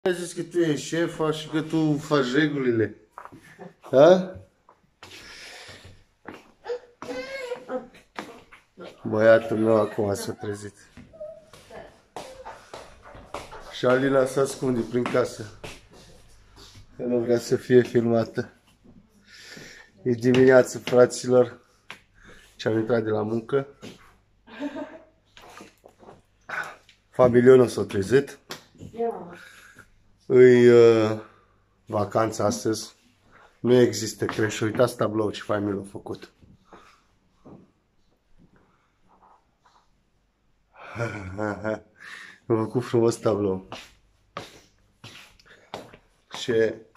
Ai zis că tu ești șefa și că tu faci regulile. Da? Băiatul meu acum s-a trezit. Și Alina se ascunde prin casă. Că nu vrea să fie filmată. E dimineață, fraților. Și am intrat de la muncă. Familionul s-a trezit. Îi vacanța astăzi. Nu există creșă. Uitați tablou ce fain mi l-a făcut. Mi-a făcut frumos tablou. Și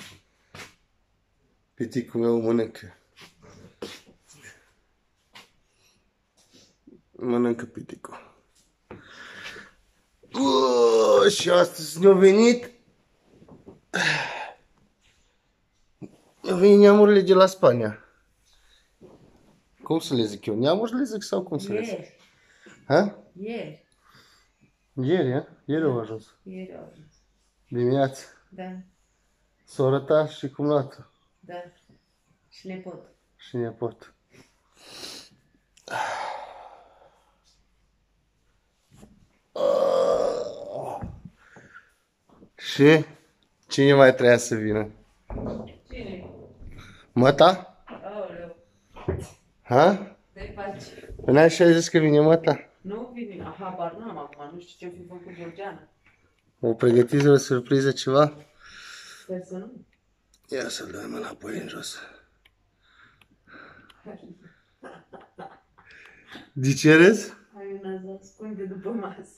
piticul meu mănâncă. Mănâncă piticul. Și astăzi ne-au venit neamurile de la Spania. Cum să le zic eu? Neamuri le zic sau cum să le zic? Ha? Ieri. Ieri, ha? Ieri au ajuns. Ieri au ajuns. Dimineața. Da. Sora ta și cumnată. Da. Și nepot. Și nepot. Și cine mai trebuia să vină? Cine? Măta? Aoleu. Ha? Te faci. Până așa ai zis că vine măta? Nu vine. Habar n-am acum. Nu știu ce-o fi făcut Georgiana. O pregătiți o surpriză ceva? Sper să nu. Ia să-l dăm înapoi în jos. De ce râzi? Hai una să ascunde după masă.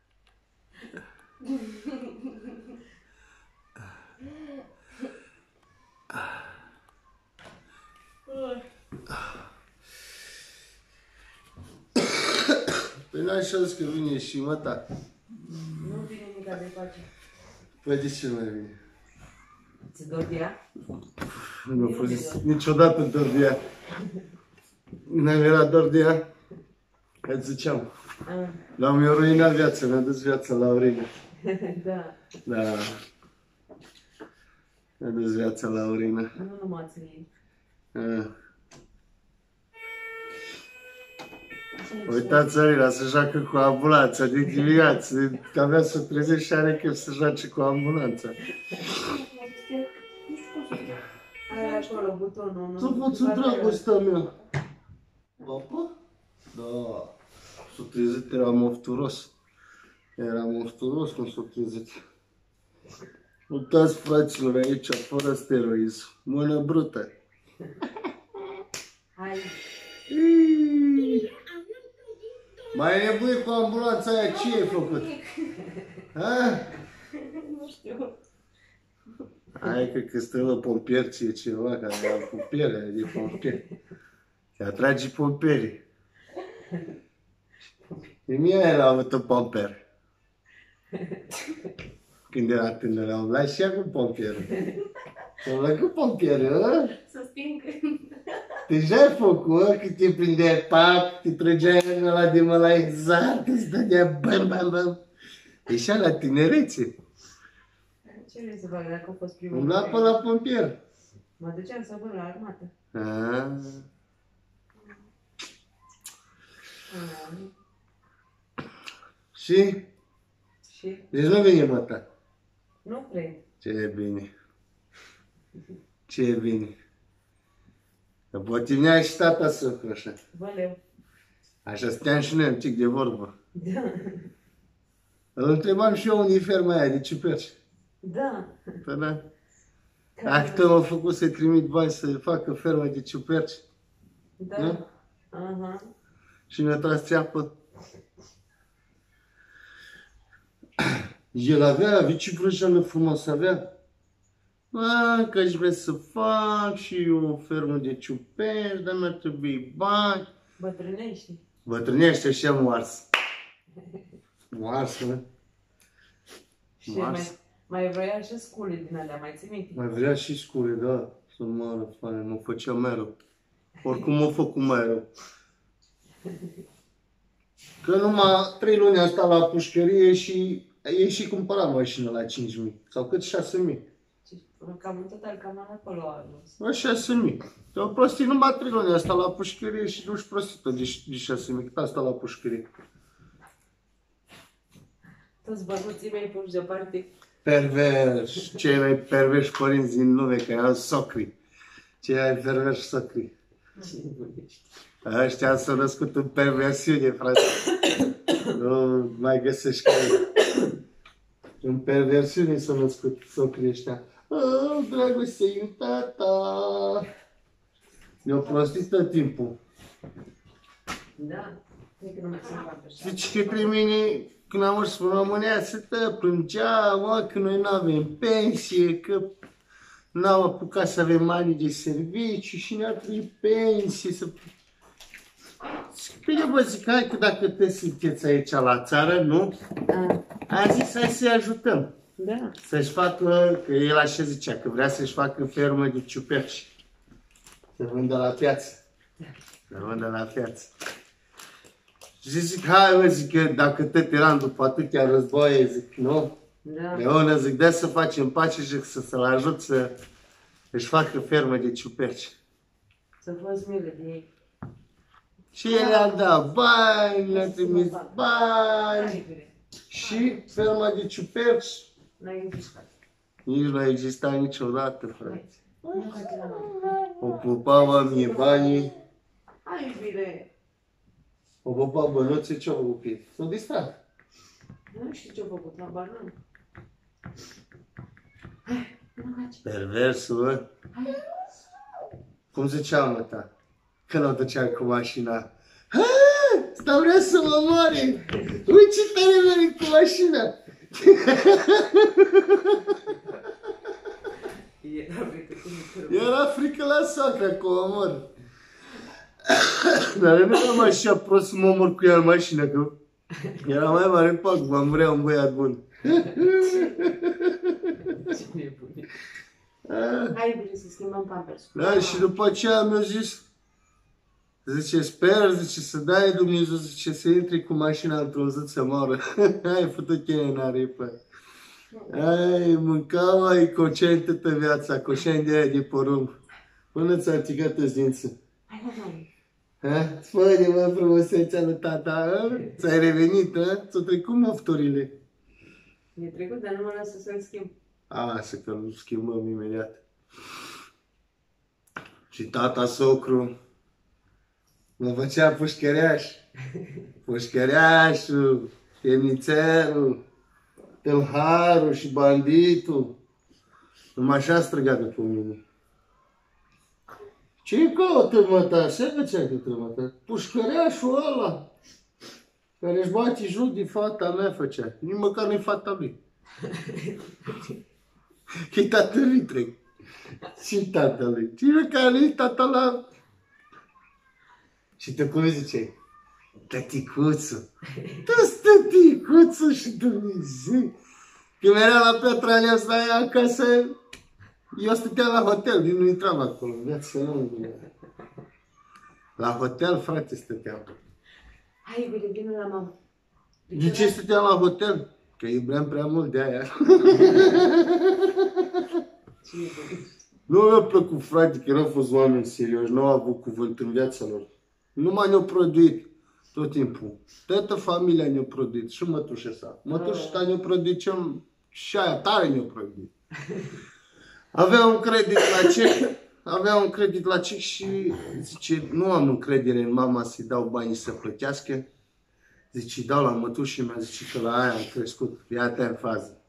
Păi n-ai șans că vine și măta. Nu vine nica de face. Păi de ce mai vine? Ți dor de ea? Nu mi-a fost niciodată dor de ea. N-am era dor de ea. Îți ziceam. L-am eu ruinat viața, mi-a dus viața la urină. Da. Da. Mi-a dus viața la urină. Nu numai ție. Uitați Alina, se joacă cu ambulanța de dimineață. Abia să trezește și are chef să joace cu ambulanța. Ai acolo butonul. Tu poți dragostea mea. Papa? Da. S-a trezit, era mofturos. Era mofturos cum s-a trezit. Uitați, fraților, aici, fără steroism. Mână brută. Hai. Mai e nebuie cu ambulanța aia, ce ai făcut? Ha? Nu știu. Hai că stă la pompier, ție ceva, care era cu pielea de pompier. Te atrage pompierii. E mie el a avut un pompier. Când era tânăr, am luat și ea cu pompierul. Și-am luat cu pompierul, ă? Să stingă. Deja ai făcut, că te prindeai pac, te trăgeai în ăla de mă la exact, îți dădea bam, bam, bam. Ieșea la tinerețe. Ce vrei să fac dacă a fost primul? Îmi lua pe la pompier. Mă duceam să văd la armată. Și? Și? Deci nu vine măta. Nu cred. Ce e bine. Ce e bine. Că potimnea și tata socru așa. Valeu. Așa stăteam și noi un tic de vorbă. Da. Îl întrebam și eu unde e ferma aia de ciuperci. Da. Păi da. Dacă tot m-a făcut să-i trimit bani să facă ferma de ciuperci. Da. Nu? Aha. Și mi-a tras țeapă. El avea ce vrăjeală frumos avea. Că aș vrea să fac și eu o fermă de ciuperci, dar mi-ar trebui bani. Bătrânești. Bătrânește așa moars. Moars, mă. Și mai vrea și scule din alea, mai ții minte? Mai vrea și scule, da. Să nu mă arăt, fane, mă făcea mai rău. Oricum mă făcut mai rău. Că numai 3 luni am stat la pușcărie și Ei și cumpăra mașină la 5.000 sau cât 6.000. Cam în total, cam acolo a ajuns. La 6.000. Te-au prostit numai trilonii asta la pușcărie și duci prostită de 6.000. Cât asta la pușcărie? Toți bănuții mei puși deoparte. Perverși. Cei mai perverși părinți din lume, că erau socri. Cei mai perverși socri. Ce bunești. Ăștia s-au născut în perversiune, frate. Nu mai găsești care. În perversiune s-au născut socrii ăștia. Oh, dragoste, tata. Ne-au prostit tot timpul. Da, cred că nu mai sunt pampers. Zici către mine, când am ajuns în România, se plângea, mă, că noi nu avem pensie, că n-am apucat să avem ani de serviciu și ne-a trebuit pensie să... Bine, bă, zic, hai că dacă te sunteți aici la țară, nu? Am zis, hai să-i ajutăm. Da. Să-și facă, că el așa zicea, că vrea să-și facă fermă de ciuperci. Să vândă la piață. Să vândă la piață. Și zic, hai, mă, zic, că dacă tot eram după atâtea războaie, zic, nu? Da. Leona, zic, dă să facem pace și să-l ajut să își facă fermă de ciuperci. Să fost milă de ei. Și el le-a dat bani, le-a trimis bani. Hai, Și ferma de ciuperci n-ai împușcat. nici nu a existat niciodată, frate. Nu hai că la mama. O pupa mie banii, Hai, iubire. o pupa bănuțe, ce-o făcut? S-o distrat. Nu știu ce-a făcut, la bar nu. Hai, nu faci. Perversul, bă. Hai. Cum zicea, mă, ta? Când o duceam cu mașina. Ha! Asta vrea să mă moare! Uite ce tare merg cu mașina! Era frică cu micro. Era frică la soacra că o omor. Dar nu eram așa prost să mă omor cu ea în mașină, că era mai mare pac, m-am vrea un băiat bun. Ce nebune. Hai, iubire, să schimbăm pampersul. Da, și după aceea mi-a zis, zice, sper, zice, să dai Dumnezeu, zice, să intri cu mașina într-o zi să moară. Hai, fătă cheie în aripă. Hai, mâncam, ai coșeni toată viața, coșeni de aia de porumb. Până ți-a țigat-ți dinții. Hai, la mama. Ha? Spune, mă, frumusețea lui tata, ha? Ți-ai revenit, ha? Ți-au trecut mofturile. Mi-e trecut, dar nu mă lasă să-l schimb. Lasă că îl schimbăm imediat. Și tata socru mă făcea pușcăreaș. Pușcăreașul, temnițelul, tâlharul și banditul. Numai așa striga după mine. Ce caută, mă, ta? Ce făceai cu trămăta? Pușcăreașul ăla care își bate joc de fata mea făcea. Nici măcar nu-i fata lui. Că-i tatăl lui trec. Și tatălui. Cine care nu-i tata la... Și tu cum ziceai? Tăticuțul. Tu-s tăticuțul și Dumnezeu. Când era la Piatra Neamț, stai acasă, eu stăteam la hotel, nu intram acolo. Viața nu. La hotel, frate, stăteam. Hai, iubire, vină la mama. De ce stăteam la hotel? Că iubeam prea mult de aia. Ce nebune. Nu mi-a plăcut, frate, că n-au fost oameni serioși, n-au avut cuvânt în viața lor. Numai ne-au produit tot timpul. Toată familia ne-a produit, și mătușa sa. Mătușa ta ne-a produit și aia tare ne-a produit. Avea un credit la cec și zice, nu am încredere în mama să-i dau banii să plătească. Zice, îi dau la mătușii mea, zice că la aia am crescut, ia-te în fază.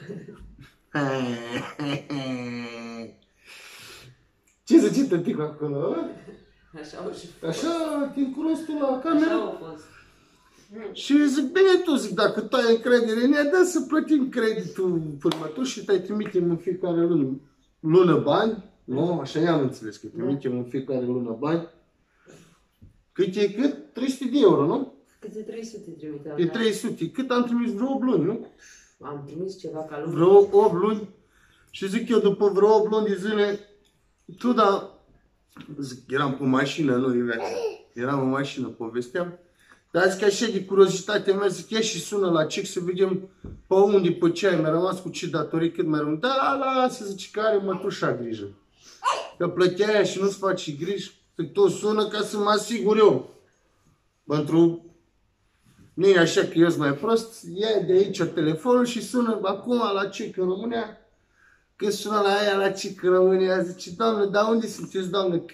Ce zice tăticul acolo? Așa au și fost. Așa, te cunosc tu la cameră. Așa au fost. Și zic, bine tu, zic, dacă tu ai încredere în ea, dă să plătim creditul până și te trimitem în fiecare lună bani. Nu, așa i-am înțeles, că trimitem în fiecare lună bani. Cât e cât? 300 de euro, nu? Câte 300 trimiteau? E 300. Cât am trimis? Vreo 8 luni, nu? Am trimis ceva ca lumea. Vreo 8 luni. Și zic eu, după vreo 8 luni de zile, tu, da, zic, eram pe mașină, nu, Iveața. Eram în mașină, povesteam. Dar zic așa de curiozitate mea, zic, ia și sună la cec să vedem pe unde, pe ce ai, mi-a rămas cu ce datorii, cât mai rămân. Da, lasă, zice, că are mătușa grijă. Că plătea aia și nu-ți faci griji, zic, tot sună ca să mă asigur eu. Pentru... Nu e așa că eu sunt mai prost, ia de aici telefonul și sună acum la cec în România. Când sună la aia la cec în România, zice, Doamne, dar unde sunteți, Doamne? Că...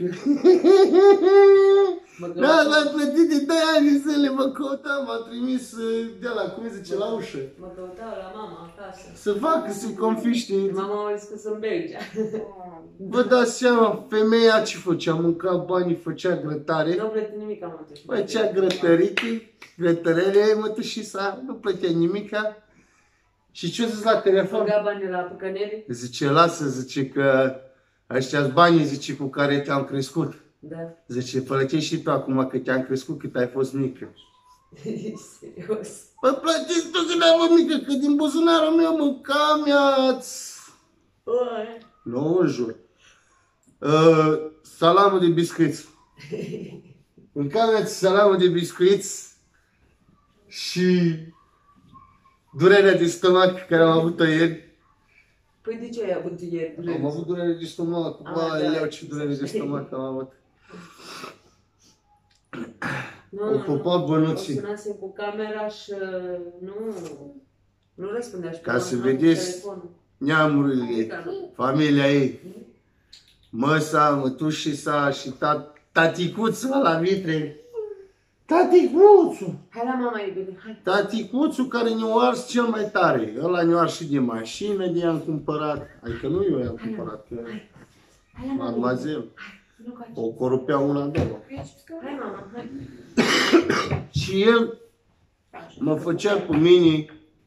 Da, l-am plătit de 2 ani zile, mă căutam, m-a trimis de la, cum zice, la ușă. Mă căutau la mama acasă. Să facă, să-i confiște. Mama a zis că sunt Belgia. Vă dați seama, femeia ce făcea? Mânca banii, făcea grătare. Nu plăti nimic, am mătuși. Făcea grătăritii, grătărele, mătușisa, nu plătea nimica. Și ce-o zis la telefon? Băga banii la păcăneli? Zice, lasă, zice că ăștia-s banii, zice, cu care te-am crescut. Da. Zice, plătești și tu acum că te-am crescut cât ai fost mică. Serios. Păi plătești tu când ai fost mică, că din buzunarul meu mâncam ia-ți. Nu, jur. Salamul de biscuiți. Mâncam ia-ți salamul de biscuiți și durerea de stomac care am avut-o ieri. Păi de ce ai avut ieri? Am avut durere de stomac, bă, ce durere de stomac am avut. O pupat bănuții. O sunasem cu camera și nu răspundea. Ca să vedeți neamurile, familia ei. Măsa, mătușisa și taticuțul la vitre. Taticuțul! Hai la mama, iubire, hai. Taticuțul care ne-o ars cel mai tare. Ăla ne-o ars și de mașină, de i-am cumpărat. Adică nu eu i-am cumpărat, că mademoiselle. O corupea una două. Hai, mama, hai. Și el mă făcea cu mine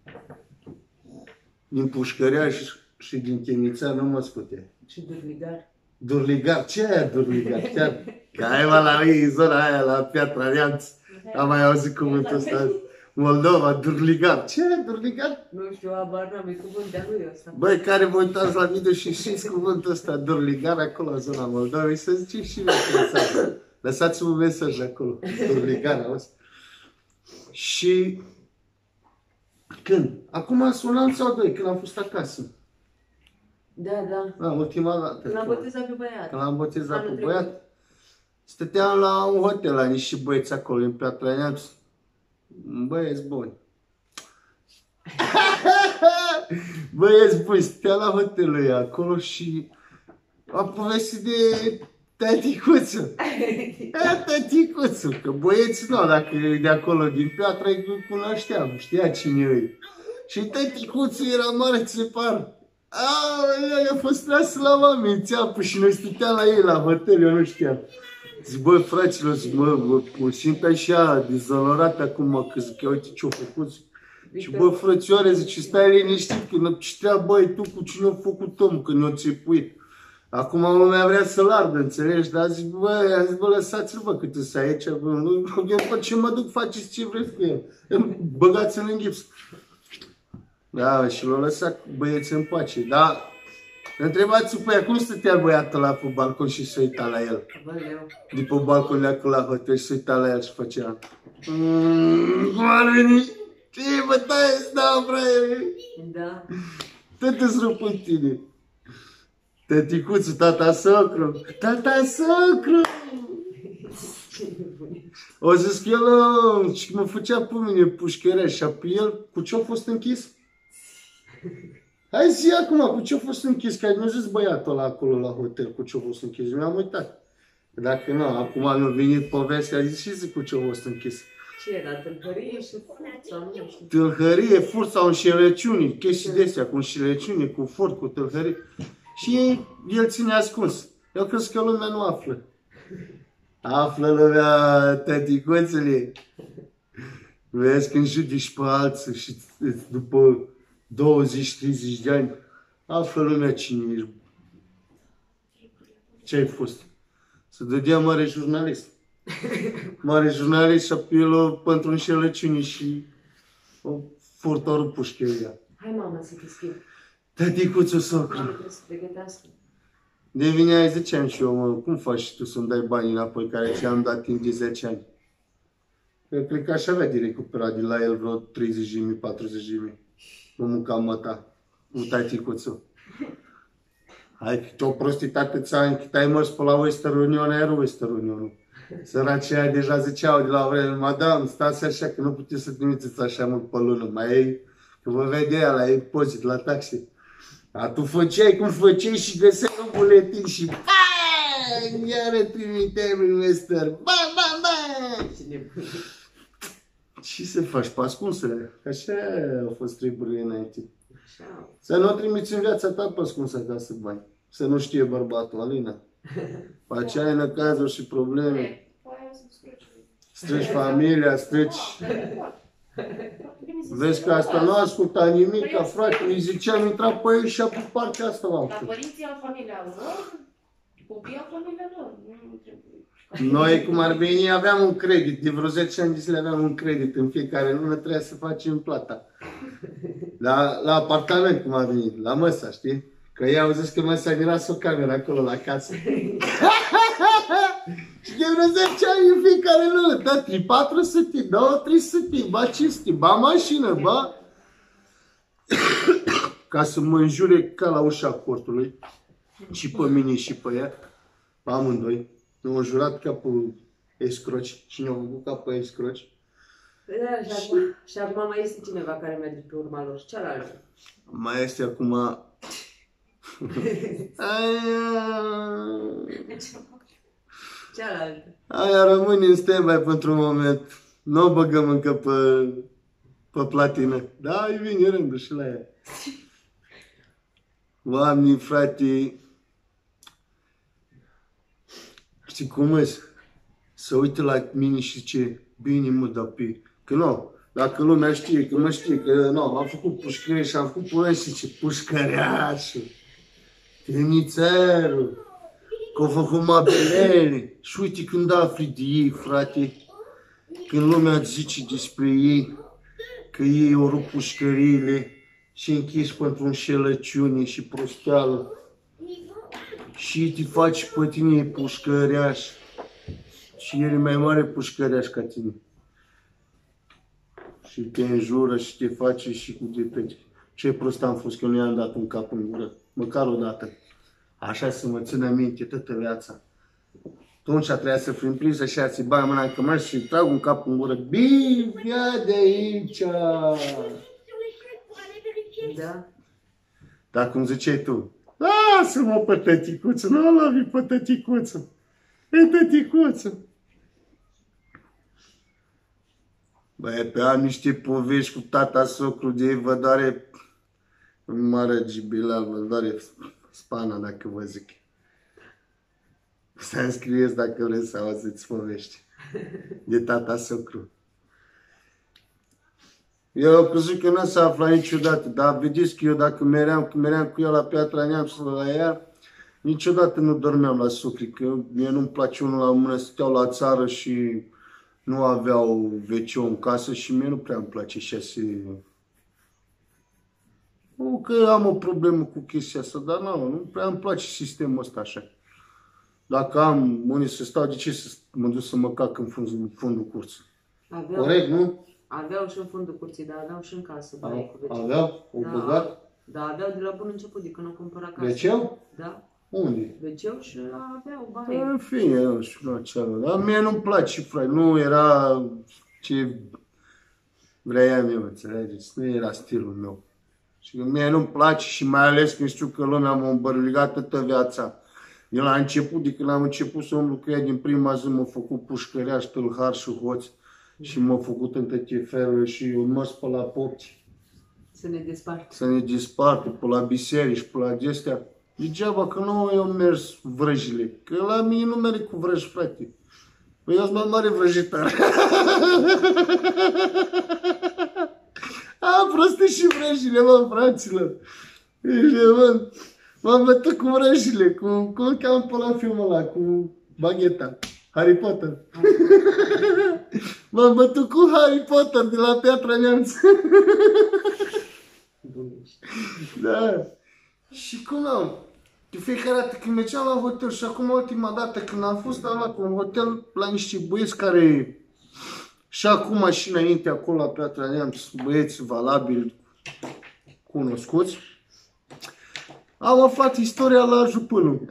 din pușcărea și din Chemița, nu mă scutea. Și durligar. Durligar? Ce aia durligar? Chiar? Că ai mă la ei, zona aia, la Piatra Neamț. Am mai auzit cuvântul ăsta. Moldova, durligar. Ce e durligar? Nu știu, abar n-am, e cuvânt de-a lui ăsta. Băi, care vă uitați la video și știți cuvântul ăsta, durligar, acolo, în zona Moldovei, să ziceți și voi. Lăsați un mesaj acolo, durligar, auzi? Și când? Acum sunam sau 2, când am fost acasă. Da. Ultima dată. Când l-am botezat pe băiat. Când l-am botezat pe băiat. Stăteam la un hotel, la niște băieți acolo, în Piatra Neamț. Băieți buni. Băieți buni, stăteam la hotelul acolo și am povestit de taticuțul. Taticuțul, că băieții nu, dacă e de acolo din Piatra, îi cunoșteam, știa cine e. Și taticuțul era mare țepar. Aoleu, a fost tras la oameni, țeapă și noi stăteam la ei la hotel, eu nu știam. Zic, bă, fraților, zic, mă simt așa dezolorat acum, că zic, uite ce-o făcut. Și bă, frățioare, zice, stai liniștit, că ne citea, băi, tu cu cine-o făcut om, că ne-o țepuit. Acum lumea vrea să-l ardă, înțelegi? Dar zic, bă, lăsați-l, bă, cât îți aici, bă, eu ce mă duc, faceți ce vreți cu el. Băgați-l în gips. Da, și l-a lăsat băieții în pace, dar întrebați-o pe ea, cum stătea băiatul ăla pe balcon și se uita la el? De pe balcon acolo la hotel și se uita la el și făcea ce bă, taie-ți, da, fraiere? Da. Tot-ți rup în tine. Tăticuțul, tata socru, tata socru! O zis că el și mă făcea pe mine pușcărea și pe el, cu ce a fost închis? Hai zi acum, cu ce a fost închis? Că mi-a zis băiatul ăla acolo la hotel, cu ce a fost închis. Mi-am uitat. Dacă nu, acum mi-a venit povestea, a zis și zic cu ce a fost închis. Ce era? Tâlhărie și furt sau nu știu? Tâlhărie, furt sau înșelăciuni, chestii de astea, cu înșelăciuni, cu furt, cu tâlhărie. Și el ține ascuns. Eu cred că lumea nu află. Află lumea, tăticuțele. Vezi când judici pe alții și după 20-30 de ani, află lumea cine ești. Ce ai fost? Să dădea mare jurnalist. Mare jurnalist și apelul pentru înșelăciuni și o furtorul pușcheria. Hai, mama, să te schimb. Tăticuțul socru. Mama trebuie să pregătească. De vine ai 10 ani și eu, mă, cum faci tu să-mi dai banii înapoi care ți-am dat timp de 10 ani? Eu cred că aș avea de recuperat de la el vreo 30.000, 40.000. Nu mâncam măta. Un taticuțu. Hai, o prostitate ți-a închitai mărți pe la Western Union, era Western Union. Săracii aia deja ziceau de la o vreme, madame, stați așa că nu puteți să trimiteți așa mult pe lună. Mai ei, că vă vedea la impozit, la taxe. Dar tu făceai cum făceai și găseai un buletin și bam! Iară trimiteai în Western. Bam, bam, bam! Ce să faci pe ascunsele? Așa au fost treburile înainte. Să nu o trimiți în viața ta pe ascuns acasă bani. Să nu știe bărbatul, Alina. Pe aceea ai năcazuri și probleme. Strici familia, strici... Vezi că asta nu asculta nimic, ca frate, îi ziceam, intra pe ei și pe partea asta o Dar părinții au familia lor, copiii au familia lor. Noi, cum ar veni, aveam un credit. De vreo 10 ani de zile aveam un credit. În fiecare lună trebuia să facem plata. La apartament, cum a venit, la Măsa, știi? Că ei au zis că Măsa mi lasă o cameră acolo la casă. Și de vreo 10 ani în fiecare lună, tati, 400, 2, 300, ba 500, ba mașină, ba... Ca să mă înjure ca la ușa cortului, și pe mine și pe ea, pe amândoi. Ne-au înjurat ca pe escroci și ne-au făcut ca pe escroci. Da, și acum mai este cineva care merge pe urma lor, cealaltă. Mai este acum... Cealaltă. Aia rămâne în stand-by pentru un moment. Nu o băgăm încă pe platină. Da, îi vine rândul și la ea. Oamenii, frate... Știi cum îți? Să uite la mine și ce bine mă dă pe... Că nu, dacă lumea știe, că mă știe, că nu, am făcut pușcărie și am făcut până și ce pușcăreașul, trimițarul, că au făcut mabelele. Și uite când afli de ei, frate, când lumea îți zice despre ei, că ei au rupt pușcăriile și închiși pentru înșelăciune și prosteală. Și te faci pe tine pușcăreaș. Și el e mai mare pușcăreaș ca tine. Și te înjură și te face și cu detăți. Ce prost am fost că nu i-am dat un cap în gură. Măcar o dată. Așa să mă țină minte toată viața. Atunci trebuia să fim prins așa, să-i bai mâna în cămașă și trag un cap în gură. Bine, ia de aici! Da. Dar cum ziceai tu, lasă-mă pe tăticuță, nu l avi pe tăticuță. E tăticuță. Băi, pe am niște povești cu tata socru de ei, vă doare mare gibilal, vă doare spana dacă vă zic. Să înscrieți dacă vreți să auziți povești de tata socru. Eu am crezut că nu s-a aflat niciodată, dar vedeți că eu dacă meream cu el la Piatra Neamț la ea, niciodată nu dormeam la socri, că mie nu-mi place unul la mână, stăteau la țară și nu aveau WC în casă și mie nu prea îmi place așa să... Nu că am o problemă cu chestia asta, dar nu prea îmi place sistemul ăsta așa. Dacă am unii să stau, de ce să mă duc să mă cac în fundul curții? Corect, nu? Aveau și în fundul curții, dar aveau și în casă. Aveau? O băgat? Da, aveau de la bun început, de când au cumpărat casă. WC-ul? Da. Unde? WC-ul și aveau baie. În fine, eu știu la cealaltă. Dar mie nu-mi place, frate. Nu era ce vreau eu, înțelegeți? Nu era stilul meu. Și mie nu-mi place și mai ales când știu că lumea m-a îmbărligat toată viața. Eu la început, de când am început să umblu cu ea, din prima zi m-a făcut pușcăreaș, tâlhar și hoț. Și m-a făcut în toate felurile și un mers pe la popti. Să ne despartă. Să ne despartă, pe la biserici, pe la acestea. Degeaba că nu eu mers vrăjile. Că la mine nu merg cu vrăji, frate. Păi eu sunt mai mare vrăjitar. Am prostit și vrăjile, mă, fraților. M-am bătut cu vrăjile, cum îl cheamă pe la filmul ăla, cu bagheta. Harry Potter. M-am bătut cu Harry Potter de la Piatra Neamț. Da. Și cum am? De fiecare dată când mergeam la hotel și acum ultima dată când am fost la un hotel la niște băieți care Și acum și înainte acolo la Piatra Neamț, băieți valabili cunoscuți, am aflat istoria la Jupânu.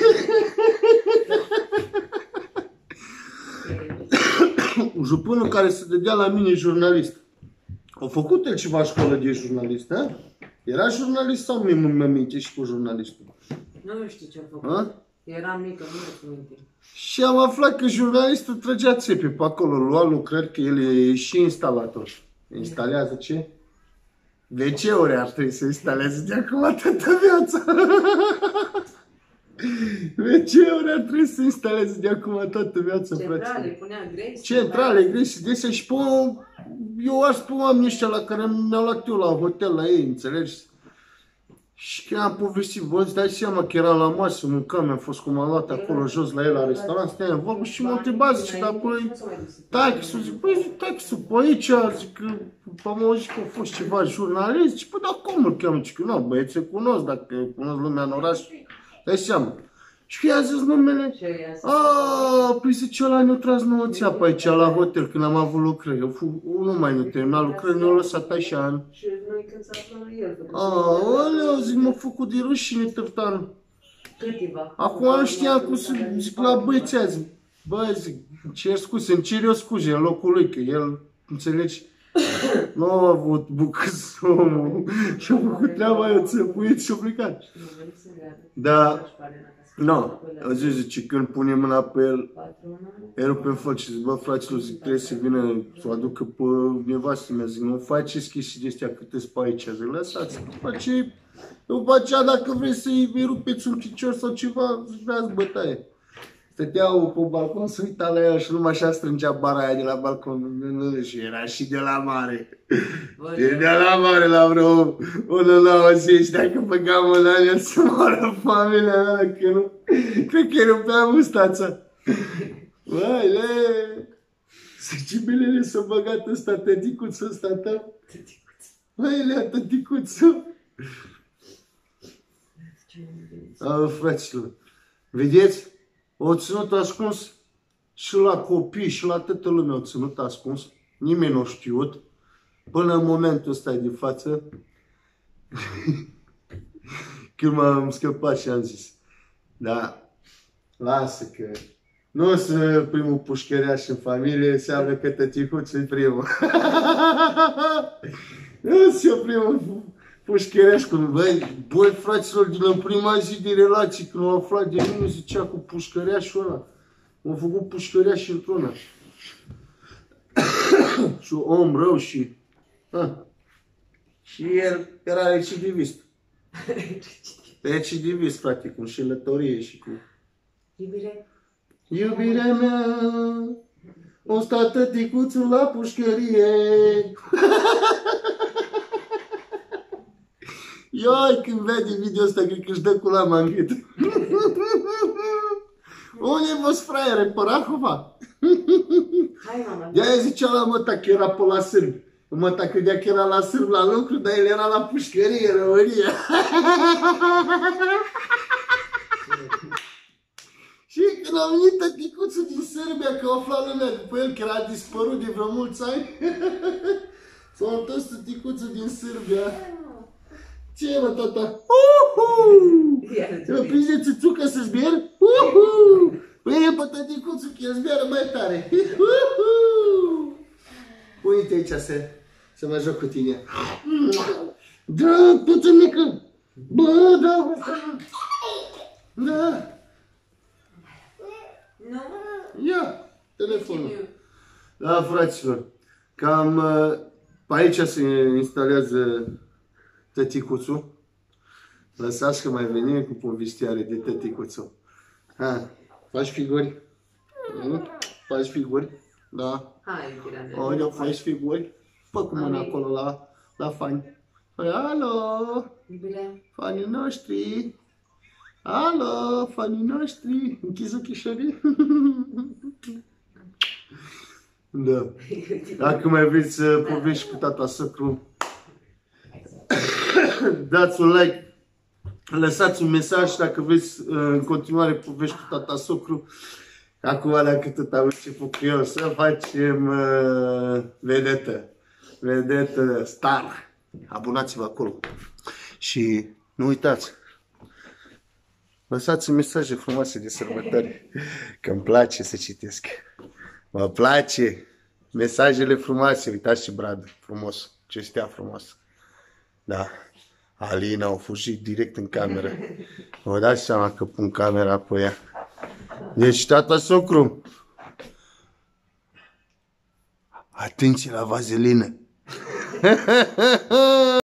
Jupânul care se dădea la mine jurnalist. A făcut el ceva școală de jurnalist, da? Era jurnalist sau mi-am minte și cu jurnalistul? Nu știu ce a făcut. Eram mică, nu minte. Și am aflat că jurnalistul trăgea țepe pe acolo, lua lucrări, că el e și instalator. Instalează ce? WC-uri ar trebui să instaleze de acum toată viața. WC-uri ar trebui să instaleze de acum toată viața, frate. Centrale, punea grei. Centrale, grei și desea și pe eu aș spune oamenii ăștia la care mi-au luat eu la hotel la ei, înțelegi? Și când am povestit, bă, îți dai seama că eram la masă, mâncam, mi-am fost cum am luat acolo jos la el la restaurant, stăteam în vorbă și m-a întrebat, zice, dar păi, taxul, zic, păi, taxul pe aici, zic, am auzit că a fost ceva jurnalist, zic, păi, dar cum îl cheamă? Zic, nu, băieți, cunosc, dacă cunosc lumea în oraș, dai seama. Și i-a zis numele, păi zice, ăla ne-a tras nouă țeapă aici la hotel când am avut lucrări. Nu mai nu termina lucrări, ne-au lăsat așa. Și noi când s-a aflat el. Aleu, zic, m-a făcut de rușine târtan. Câteva. Acum nu știam cum să zic la băieția, zic, bă, zic, cer scuze, îmi cer eu scuze în locul lui, că el, înțelegi, nu a avut bucăs omul și a făcut treaba aia, țăpuit și a plecat. Da. Nu, a zis, zice, când pune mâna pe el, el rupe în foc și zic, bă, fraților, zic, trebuie să vină să o aducă pe nevastă mea, zic, nu faceți chestii de astea cât îți pe aici, zic, lăsați, după aceea, dacă vreți să-i rupeți un picior sau ceva, zic, dați bătaie. Stăteau pe balcon, se uita la el și numai așa strângea bara aia de la balcon și era și de la mare. De la mare la vreo 1,90, dacă băgam în alea să moară familia mea, că nu, cred că îi rupea mustața. Băi, zice, bilele s-a băgat ăsta, tăticuțul ăsta tău. Băi, lea, tăticuțul. Fraților, vedeți? O ținut ascuns și la copii și la toată lumea o ținut ascuns. Nimeni nu a știut. Până în momentul ăsta de față. Când m-am scăpat și am zis. Da, lasă că nu sunt primul pușcăreaș în familie, înseamnă că tăticuțul e primul. Nu sunt primul pușcăreaș cu băi, fraților, din prima zi de relații, când au aflat de mine, zicea cu pușcăreașul ăla. M-a făcut pușcăreaș într-una. Și om rău și... Și el era recidivist. Recidivist, frate, cu înșelătorie și cu... Iubire? Iubirea mea, o sta tăticuțul la pușcărie. Ioi, când vede video ăsta, cred că își dă cu lama în gât. Unde vă fraiere, pe Rahova? Hai, mama. De-aia zicea la măta că era pe la sârbi. Măta credea că era la sârbi la lucru, dar el era la pușcărie, în România. Și când a venit tăticuțul din Serbia, că a aflat lumea după el, că era dispărut de vreo mulți ani, s-a întors tăticuțul din Serbia. Ce e, mă, tata? Mă prinde țuțucă să zbier? Păi e pe tăticuțul că el zbiară mai tare. Uite aici să mă joc cu tine. Da, puță mică. Bă, da. Da. Ia telefonul. Da, fraților. Cam pe aici se instalează tăticuțul. Lăsați că mai venim cu povestiare de tăticuțul. Ha, faci figuri? Faci figuri? Da. Hai, iubirea mea. O, eu faci figuri? Fă cu mâna acolo la fani. Păi, alo! Iubirea. Fanii noștri! Alo, fanii noștri! Închizi ochișorii? Da. Dacă mai vreți să povești cu tata săcru, dați un like, lăsați un mesaj dacă vreți în continuare povești cu tata socru, Acum, dacă tot am început cu eu, să facem vedetă. Vedetă star. Abonați-vă acolo. Și nu uitați. Lăsați mesaje frumoase de sărbători. Că îmi place să citesc. Mă place. Mesajele frumoase. Uitați ce brad frumos. Ce stea frumos. Da. Alina a fugit direct în cameră. Vă dați seama că pun camera pe ea. Deci, tata socru. Atenție la vazelină.